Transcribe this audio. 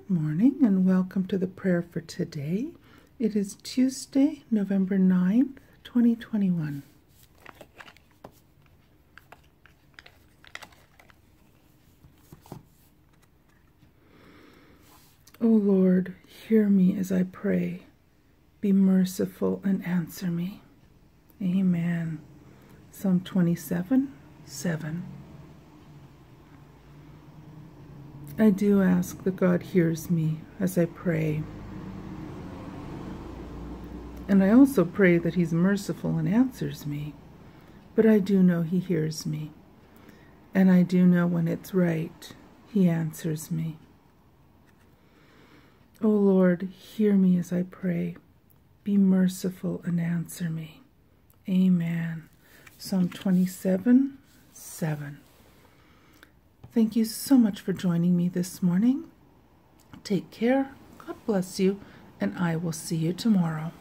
Morning and welcome to the prayer for today. It is Tuesday, November 9th, 2021. O Lord, hear me as I pray. Be merciful and answer me. Amen. Psalm 27:7. I do ask that God hears me as I pray. And I also pray that He's merciful and answers me. But I do know He hears me. And I do know when it's right, He answers me. O Lord, hear me as I pray. Be merciful and answer me. Amen. Psalm 27:7. Thank you so much for joining me this morning. Take care, God bless you, and I will see you tomorrow.